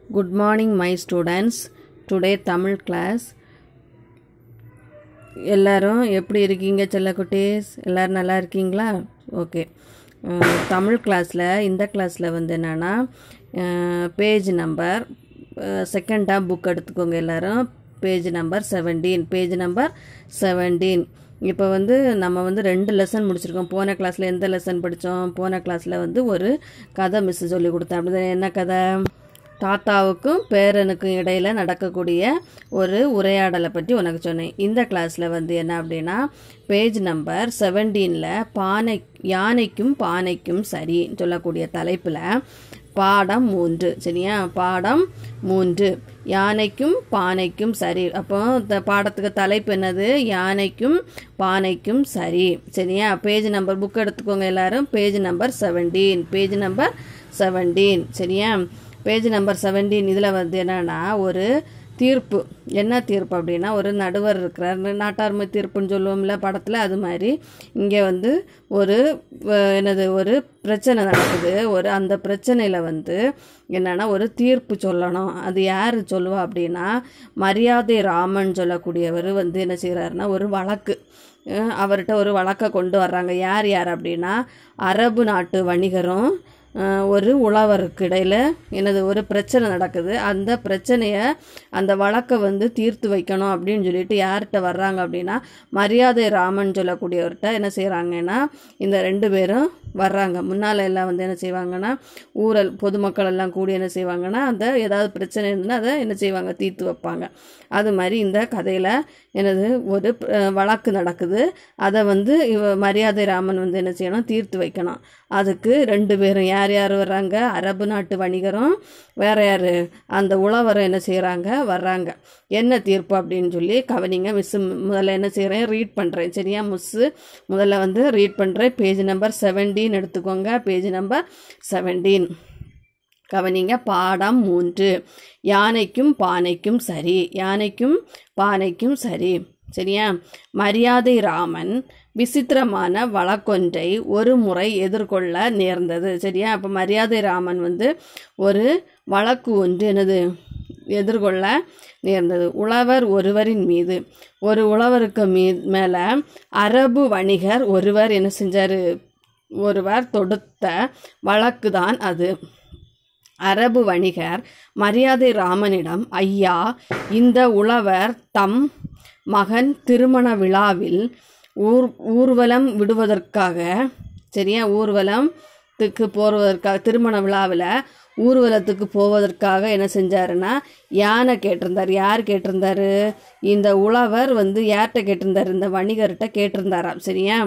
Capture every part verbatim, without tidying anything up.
Good morning my students. Today Tamil class. எல்லாரும் எப்படி இருக்கீங்க செல்லக்குட்டீஸ்? எல்லாரும் நல்லா இருக்கீங்களா? ஓகே. தமிழ் கிளாஸில் இந்த கிளாஸில் வந்து என்னென்னா பேஜ் நம்பர் செகண்டாக புக் எடுத்துக்கோங்க எல்லாரும். Page number seventeen page number seventeen இப்போ வந்து நம்ம வந்து ரெண்டு லெசன் முடிச்சிருக்கோம். போன கிளாஸில் எந்த லெசன் படித்தோம்? போன கிளாஸில் வந்து ஒரு கதை மிஸ் சொல்லி கொடுத்தேன். அப்படி என்ன கதை? தாத்தாவுக்கும் பேரனுக்கும் இடையில் நடக்கக்கூடிய ஒரு உரையாடலை பற்றி உனக்கு சொன்னேன். இந்த கிளாஸில் வந்து என்ன அப்படின்னா பேஜ் நம்பர் செவன்டீனில் பானை யானைக்கும் பானைக்கும் சரி சொல்லக்கூடிய தலைப்பில் பாடம் மூன்று. சரியா? பாடம் மூன்று யானைக்கும் பானைக்கும் சரி. அப்போ இந்த பாடத்துக்கு தலைப்பு என்னது? யானைக்கும் பானைக்கும் சரி. சரியா? பேஜ் நம்பர் புக் எடுத்துக்கோங்க எல்லாரும். Page number seventeen page number seventeen சரியா? பேஜ் நம்பர் செவன்டீன் இதில் வந்து என்னென்னா ஒரு தீர்ப்பு. என்ன தீர்ப்பு அப்படின்னா ஒரு நடுவர் இருக்கிறார். நாட்டார்மை தீர்ப்புன்னு சொல்லுவோம்ல படத்தில், அது மாதிரி இங்கே வந்து ஒரு என்னது ஒரு பிரச்சனை நடக்குது. ஒரு அந்த பிரச்சனையில் வந்து என்னென்னா ஒரு தீர்ப்பு சொல்லணும். அது யார் சொல்லுவா அப்படின்னா மரியாதை ராமன் சொல்லக்கூடியவர் வந்து என்ன செய்கிறாருன்னா ஒரு வழக்கு அவர்கிட்ட ஒரு வழக்கை கொண்டு வர்றாங்க. யார் யார் அப்படின்னா அரபு நாட்டு வணிகரும் ஒரு உழவருக்கு இடையில் எனது ஒரு பிரச்சனை நடக்குது. அந்த பிரச்சனையை அந்த வழக்கை வந்து தீர்த்து வைக்கணும் அப்படின்னு சொல்லிட்டு யார்கிட்ட வர்றாங்க அப்படின்னா மரியாதை ராமன் சொல்லக்கூடியவர்கிட்ட என்ன செய்கிறாங்கன்னா இந்த ரெண்டு பேரும் வர்றாங்க. முன்னால் எல்லாம் வந்து என்ன செய்வாங்கன்னா ஊரல் பொதுமக்கள் எல்லாம் கூடி என்ன செய்வாங்கன்னா அந்த ஏதாவது பிரச்சனை இருந்துன்னா அதை என்ன செய்வாங்க தீர்த்து வைப்பாங்க. அது மாதிரி இந்த கதையில் எனது ஒரு வழக்கு நடக்குது. அதை வந்து இவ மரியாதை ராமன் வந்து என்ன செய்யணும் தீர்த்து வைக்கணும். அதுக்கு ரெண்டு பேரும் யார் யார் வர்றாங்க? அரபு நாட்டு வணிகரும் வேற யார் அந்த உழவரும் என்ன செய்கிறாங்க வர்றாங்க. என்ன தீர்ப்பு அப்படின்னு சொல்லி கவனிங்க. மிஸ்ஸு முதல்ல என்ன செய்கிறேன் ரீட் பண்ணுறேன். சரியா? மிஸ்ஸு முதல்ல வந்து ரீட் பண்ணுறேன். பேஜ் நம்பர் செவன்டீன் எடுத்துக்கோங்க. பேஜ் நம்பர் செவன்டீன் கவனிங்க. பாடம் மூன்று யானைக்கும் பானைக்கும் சரி. யானைக்கும் பானைக்கும் சரி. சரியா? மரியாதை ராமன் விசித்திரமான வழக்கொன்றை ஒரு முறை எதிர்கொள்ள நேர்ந்தது. சரியா? அப்போ மரியாதை ராமன் வந்து ஒரு வழக்கு ஒன்று என்னது எதிர்கொள்ள நேர்ந்தது. உழவர் ஒருவரின் மீது ஒரு உழவருக்கு மீ மேலே அரபு வணிகர் ஒருவர் என்ன செஞ்சார் ஒருவர் தொடுத்த வழக்கு தான் அது. அரபு வணிகர் மரியாதை ராமனிடம், ஐயா, இந்த உழவர் தம் மகன் திருமண விழாவில் ஊர் ஊர்வலம் விடுவதற்காக சரியா ஊர்வலத்துக்கு போவதற்காக திருமண விழாவில் ஊர்வலத்துக்கு போவதற்காக என்ன செஞ்சாருன்னா யானை கேட்டிருந்தார். யார் கேட்டிருந்தாரு? இந்த உழவர் வந்து யார்கிட்ட கேட்டிருந்தார்? இந்த வணிகர்கிட்ட கேட்டிருந்தாராம். சரியா?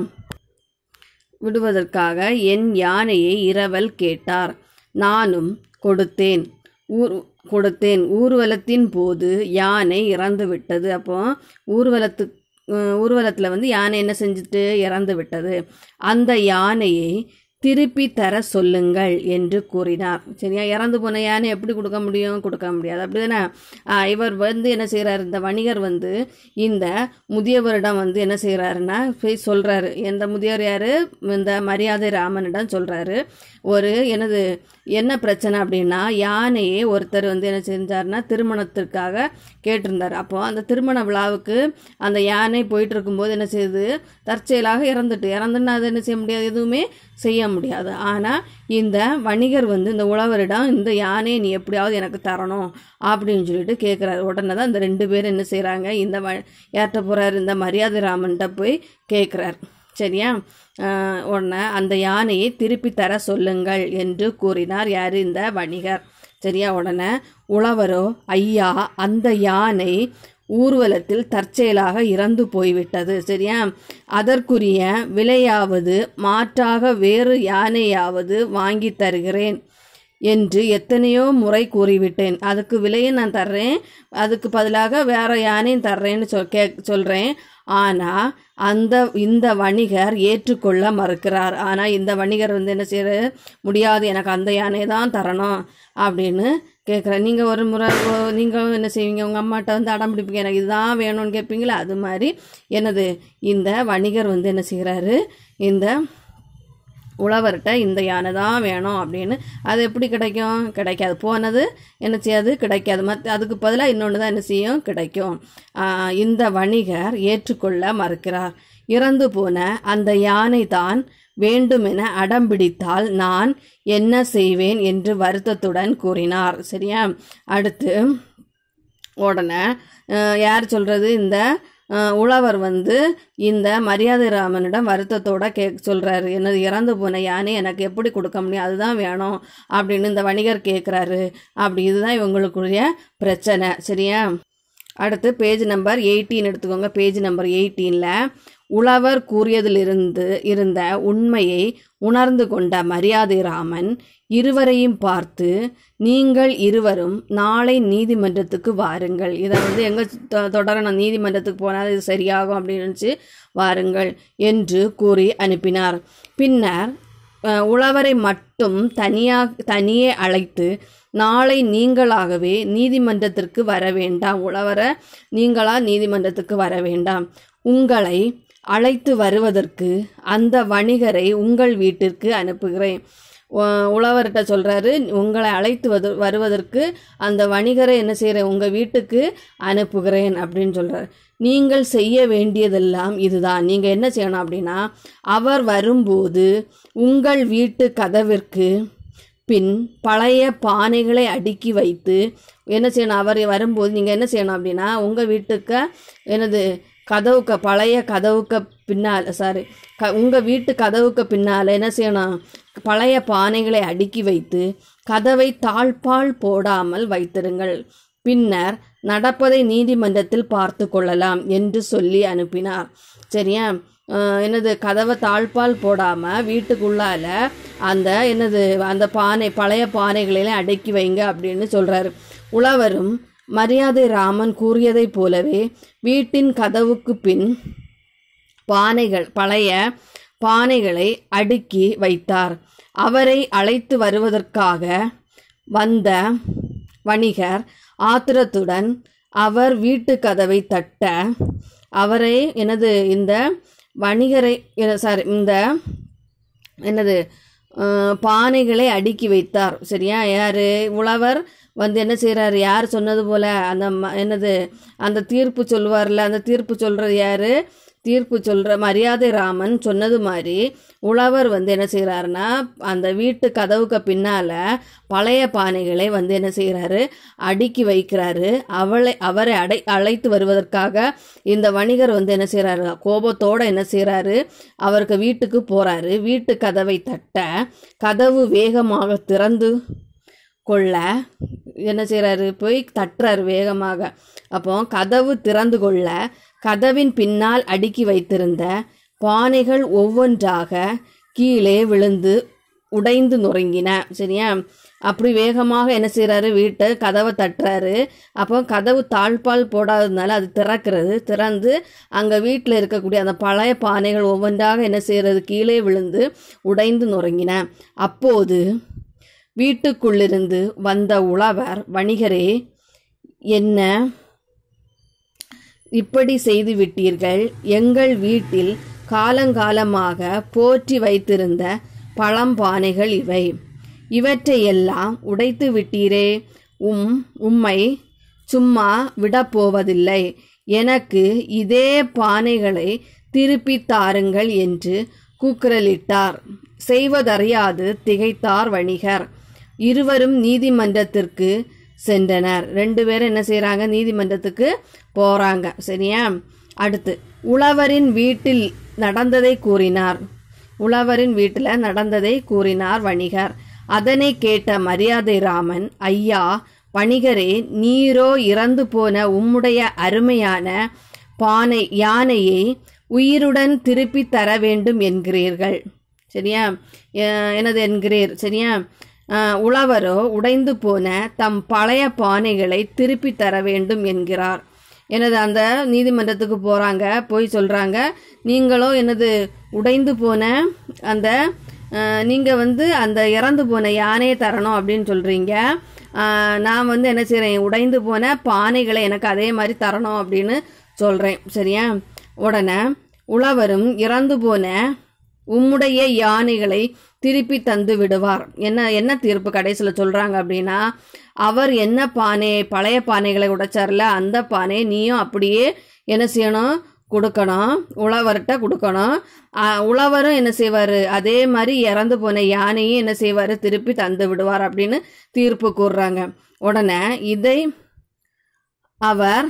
விடுவதற்காக என் யானையை இரவல் கேட்டார். நானும் கொடுத்தேன் ஊர் கொடுத்தேன் ஊர்வலத்தின் போது யானை இறந்து விட்டது. அப்போ ஊர்வலத்து ஊர்வலத்தில் வந்து யானை என்ன செஞ்சுட்டு இறந்து விட்டது. அந்த யானையை திருப்பி தர சொல்லுங்கள் என்று கூறினார். சரியா? இறந்து போன யானை எப்படி கொடுக்க முடியும்? கொடுக்க முடியாது. அப்படி தானே? இவர் வந்து என்ன செய்கிறார்? இந்த வணிகர் வந்து இந்த முதியவரிடம் வந்து என்ன செய்கிறாருன்னா போய் சொல்கிறாரு. எந்த முதியவர் யார்? இந்த மரியாதை ராமனிடம் சொல்கிறாரு. ஒரு எனது என்ன பிரச்சனை அப்படின்னா யானையை ஒருத்தர் வந்து என்ன செஞ்சார்னா திருமணத்திற்காக கேட்டிருந்தார். அப்போ அந்த திருமண விழாவுக்கு அந்த யானை போயிட்டு இருக்கும்போது என்ன செய்யுது தற்செயலாக இறந்துட்டு இறந்துன்னா அதை என்ன செய்ய முடியாது, எதுவுமே செய்ய முடியாது. ஆனால் இந்த வணிகர் வந்து இந்த உழவரிடம் இந்த யானையை நீ எப்படியாவது எனக்கு தரணும் அப்படின்னு சொல்லிட்டு கேட்குறாரு. உடனே தான் இந்த ரெண்டு பேரும் என்ன செய்கிறாங்க இந்த வ ஏற்ற போகிறார் இந்த மரியாதை ராமன்கிட்ட போய் கேட்குறார். சரியா? உடனே அந்த யானையை திருப்பி தர சொல்லுங்கள் என்று கூறினார். யார்? இந்த வணிகர். சரியா? உடனே உழவரோ, ஐயா, அந்த யானை ஊர்வலத்தில் தற்செயலாக இறந்து போய்விட்டது. சரியா? அதற்குரிய விலையாவது மாற்றாக வேறு யானையாவது வாங்கி தருகிறேன் என்று எத்தனையோ முறை கூறிவிட்டேன். அதுக்கு விலையை நான் தர்றேன், அதுக்கு பதிலாக வேற யானையும் தர்றேன்னு சொல் கே சொல்கிறேன். ஆனால் அந்த இந்த வணிகர் ஏற்றுக்கொள்ள மறுக்கிறார். ஆனால் இந்த வணிகர் வந்து என்ன செய்ய முடியாது, எனக்கு அந்த யானை தான் தரணும் அப்படின்னு கேட்குறேன். நீங்கள் ஒரு முறை நீங்கள் என்ன செய்வீங்க? உங்கள் அம்மாட்ட வந்து அடம் பிடிப்பீங்க, எனக்கு இதுதான் வேணும்னு கேட்பீங்களா? அது மாதிரி என்னது இந்த வணிகர் வந்து என்ன செய்கிறாரு இந்த உழவர்கிட்ட இந்த யானை தான் வேணும் அப்படின்னு. அது எப்படி கிடைக்கும்? கிடைக்காது. போனது என்ன செய்யாது? கிடைக்காது. மற்ற அதுக்கு பதிலாக இன்னொன்று தான் என்ன செய்யும்? கிடைக்கும். இந்த வணிகர் ஏற்றுக்கொள்ள மறுக்கிறார். இறந்து போன அந்த யானை தான் வேண்டுமென அடம்பிடித்தால் நான் என்ன செய்வேன் என்று வருத்தத்துடன் கூறினார். சரியா? அடுத்து உடனே யார் சொல்கிறது? இந்த உழவர் வந்து இந்த மரியாதை ராமனிடம் வருத்தத்தோட கே சொல்கிறாரு, என்னது இறந்து போன யானை எனக்கு எப்படி கொடுக்க முடியும், அதுதான் வேணும் அப்படின்னு இந்த வணிகர் கேட்குறாரு. அப்படி இதுதான் இவங்களுக்குரிய பிரச்சனை. சரியா? அடுத்து பேஜ் நம்பர் எயிட்டீன் எடுத்துக்கோங்க. பேஜ் நம்பர் எயிட்டீனில் உழவர் கூறியதிலிருந்து இருந்த உண்மையை உணர்ந்து கொண்ட மரியாதை ராமன் இருவரையும் பார்த்து, நீங்கள் இருவரும் நாளை நீதிமன்றத்துக்கு வாருங்கள். இதை வந்து எங்கே தொடரணும்? நீதிமன்றத்துக்கு போனால் இது சரியாகும் அப்படின்னு நினச்சி வாருங்கள் என்று கூறி அனுப்பினார். பின்னர் உழவரை மட்டும் தனியாக தனியே அழைத்து, நாளை நீங்களாகவே நீதிமன்றத்திற்கு வர வேண்டாம். உழவரை நீங்களா நீதிமன்றத்துக்கு வர வேண்டாம். உங்களை அழைத்து வருவதற்கு அந்த வணிகரை உங்கள் வீட்டிற்கு அனுப்புகிறேன். உழவர்கிட்ட சொல்கிறாரு, உங்களை அழைத்து வது வருவதற்கு அந்த வணிகரை என்ன செய்கிறேன்? உங்கள் வீட்டுக்கு அனுப்புகிறேன் அப்படின்னு சொல்கிறார். நீங்கள் செய்ய வேண்டியதெல்லாம் இதுதான். நீங்கள் என்ன செய்யணும் அப்படின்னா, அவர் வரும்போது உங்கள் வீட்டு கதவிற்கு பின் பழைய பானைகளை அடுக்கி வைத்து என்ன செய்யணும்? அவர் வரும்போது நீங்கள் என்ன செய்யணும் அப்படின்னா, உங்கள் வீட்டுக்கு எனது கதவுக்கு பழைய கதவுக்கு பின்னால் சாரி க உங்கள் வீட்டு கதவுக்கு பின்னால் என்ன செய்யணும்? பழைய பானைகளை அடுக்கி வைத்து கதவை தாழ்பால் போடாமல் வைத்திருங்கள். பின்னர் நடப்பதை நீதிமன்றத்தில் பார்த்து கொள்ளலாம் என்று சொல்லி அனுப்பினார். சரியா? என்னது கதவை தாழ்பால் போடாமல் வீட்டுக்குள்ளால அந்த என்னது அந்த பானை பழைய பானைகளில் அடக்கி வைங்க அப்படின்னு சொல்கிறாரு. உழவரும் மரியாதை ராமன் கூறியதைப் போலவே வீட்டின் கதவுக்கு பின் பானைகள் பழைய பானைகளை அடுக்கி வைத்தார். அவரை அழைத்து வருவதற்காக வந்த வணிகர் ஆத்திரத்துடன் அவர் வீட்டு கதவை தட்ட, அவரை எனது இந்த வணிகரை சாரி இந்த என்னது பானைகளை அடுக்கி வைத்தார். சரியா? யார்? உழவர் வந்து என்ன செய்கிறார்? யார் சொன்னது போல் அந்த என்னது அந்த தீர்ப்பு சொல்லுவார்ல, அந்த தீர்ப்பு சொல்கிறது யார்? தீர்ப்பு சொல்கிற மரியாதை ராமன் சொன்னது மாதிரி உழவர் வந்து என்ன செய்கிறாருன்னா, அந்த வீட்டு கதவுக்கு பின்னால் பழைய பானைகளை வந்து என்ன செய்கிறாரு? அடுக்கி வைக்கிறாரு. அவளை அவரை அடை அழைத்து வருவதற்காக இந்த வணிகர் வந்து என்ன செய்கிறாரு? கோபத்தோடு என்ன செய்கிறாரு? அவருக்கு வீட்டுக்கு போகிறாரு. வீட்டு கதவை தட்ட கதவு வேகமாக திறந்து கொள்ள என்ன செய்கிறாரு? போய் தட்டுறாரு வேகமாக. அப்போ கதவு திறந்து கொள்ள கதவின் பின்னால் அடுக்கி வைத்திருந்த பானைகள் ஒவ்வொன்றாக கீழே விழுந்து உடைந்து நொறுங்கின. சரியா? அப்படி வேகமாக என்ன செய்கிறாரு? வீட்டை கதவை தட்டுறாரு. அப்போ கதவு தாழ்பால் போடாததுனால அது திறக்கிறது. திறந்து அங்கே வீட்டில் இருக்கக்கூடிய அந்த பழைய பானைகள் ஒவ்வொன்றாக என்ன செய்கிறது? கீழே விழுந்து உடைந்து நொறுங்கின. அப்போது வீட்டுக்குள்ளிருந்து வந்த உழவர், வணிகரே, என்ன இப்படி செய்து விட்டீர்கள்? எங்கள் வீட்டில் காலங்காலமாக போற்றி வைத்திருந்த பழம்பானைகள் இவை. இவற்றையெல்லாம் உடைத்து விட்டீரே. உம் உம்மை சும்மா விடப்போவதில்லை. எனக்கு இதே பானைகளை திருப்பி தாருங்கள் என்று கூக்குரலிட்டார். செய்வதறியாது திகைத்தார் வணிகர். இருவரும் நீதிமன்றத்திற்கு சென்றனர். ரெண்டு பேரும் என்ன செய்கிறாங்க? நீதிமன்றத்துக்கு போகிறாங்க. சரியா? அடுத்து உழவரின் வீட்டில் நடந்ததை கூறினார். உழவரின் வீட்டில் நடந்ததை கூறினார் வணிகர். அதனை கேட்ட மரியாதை ராமன், ஐயா வணிகரே, நீரோ இறந்து போன உம்முடைய அருமையான பானை யானையை உயிருடன் திருப்பி தர வேண்டும் என்கிறீர்கள். சரியா? எனது என்கிறீர். சரியா? உழவரோ உடைந்து போன தம் பழைய பானைகளை திருப்பி தர வேண்டும் என்கிறார். எனது அந்த நீதிமன்றத்துக்கு போகிறாங்க. போய் சொல்கிறாங்க, நீங்களோ எனது உடைந்து போன அந்த நீங்கள் வந்து அந்த இறந்து போன யானையை தரணும் அப்படின்னு சொல்கிறீங்க. நான் வந்து என்ன செய்கிறேன்? உடைந்து போன பானைகளை எனக்கு அதே மாதிரி தரணும் அப்படின்னு சொல்கிறேன். சரியா? உடனே உழவரும் இறந்து போன உம்முடைய யானைகளை திருப்பி தந்து விடுவார். என்ன என்ன தீர்ப்பு கடைசியில் சொல்கிறாங்க அப்படின்னா, அவர் என்ன பானை பழைய பானைகளை உடைச்சார்ல அந்த பானை நீயும் அப்படியே என்ன செய்யணும், கொடுக்கணும், உழவர்கிட்ட கொடுக்கணும். உழவரும் என்ன செய்வார், அதே மாதிரி இறந்து போன யானையும் என்ன செய்வார், திருப்பி தந்து விடுவார் அப்படின்னு தீர்ப்பு கூறுறாங்க. உடனே இதை அவர்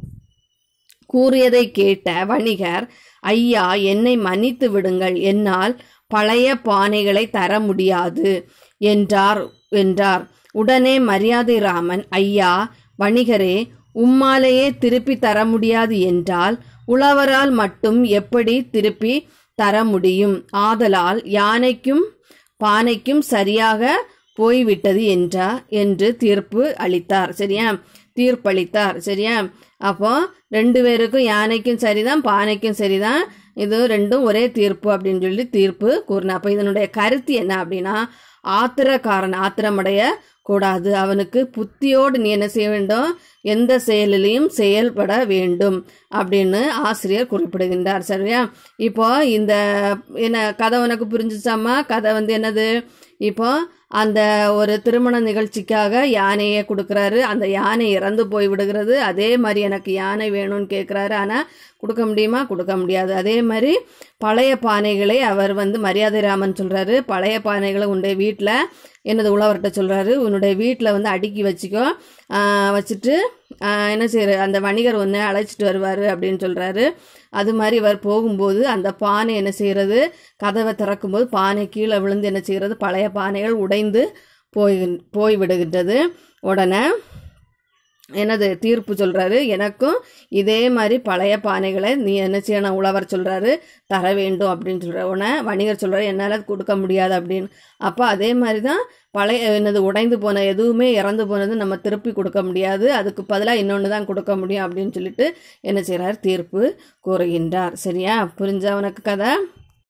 கூறியதை கேட்ட வணிகர், ஐயா என்னை மன்னித்து விடுங்கள், என்னால் பழைய பானைகளை தர முடியாது என்றார் என்றார் உடனே மரியாதை ராமன், ஐயா வணிகரே, உம்மாலேயே திருப்பி தர முடியாது என்றால் உழவரால் மட்டும் எப்படி திருப்பி தர முடியும்? ஆதலால் யானைக்கும் பானைக்கும் சரியாக போய்விட்டது என்றா என்று தீர்ப்பு அளித்தார். சரியா, தீர்ப்பளித்தார். சரியா, அப்போ ரெண்டு பேருக்கும் யானைக்கும் சரிதான் பானைக்கும் சரிதான், இது ரெண்டும் ஒரே தீர்ப்பு அப்படின்னு சொல்லி தீர்ப்பு கூறினார். அப்போ இதனுடைய கருத்து என்ன அப்படின்னா, ஆத்திரக்காரன் ஆத்திரமடைய கூடாது, அவனுக்கு புத்தியோடு நீ என்ன செய்ய வேண்டும், எந்த செயலிலையும் செயல்பட வேண்டும் அப்படின்னு ஆசிரியர் குறிப்பிடுகின்றார். சரியா, இப்போ இந்த என்ன கதை உனக்கு புரிஞ்சிச்சாமா? கதை வந்து என்னது, இப்போ அந்த ஒரு திருமண நிகழ்ச்சிக்காக யானையை கொடுக்குறாரு, அந்த யானை இறந்து போய் விடுகிறது. அதே மாதிரி எனக்கு யானை வேணும்னு கேட்குறாரு, ஆனால் கொடுக்க முடியுமா? கொடுக்க முடியாது. அதே மாதிரி பழைய பானைகளை அவர் வந்து மரியாதை ராமன் சொல்கிறாரு, பழைய பானைகளை உன்னுடைய வீட்டில் என்னது உழவர்கிட்ட சொல்கிறாரு, உன்னுடைய வீட்டில் வந்து அடுக்கி வச்சுக்கோ, வச்சுட்டு என்ன செய்கிற அந்த வணிகர் ஒன்று அழைச்சிட்டு வருவார் அப்படின்னு சொல்கிறாரு. அது மாதிரி இவர் போகும்போது அந்த பானை என்ன செய்கிறது, கதவை திறக்கும்போது பானை கீழே விழுந்து என்ன செய்கிறது, பழைய பானைகள் உடைந்து போய் போய் விடுகின்றது. உடனே என்னது தீர்ப்பு சொல்கிறாரு, எனக்கும் இதே மாதிரி பழைய பானைகளை நீ என்ன செய்யணும், உழவர் சொல்கிறாரு தர வேண்டும் அப்படின்னு சொல்கிற. உடனே வணிகர் சொல்கிறாரு, என்னால் கொடுக்க முடியாது அப்படின்னு. அப்போ அதே மாதிரி தான் பழைய என்னது உடைந்து போன எதுவுமே இறந்து போனது நம்ம திருப்பி கொடுக்க முடியாது, அதுக்கு பதிலாக இன்னொன்று தான் கொடுக்க முடியும் அப்படின்னு சொல்லிட்டு என்ன செய்கிறார், தீர்ப்பு கூறுகின்றார். சரியா, புரிஞ்சா உனக்கு கதை?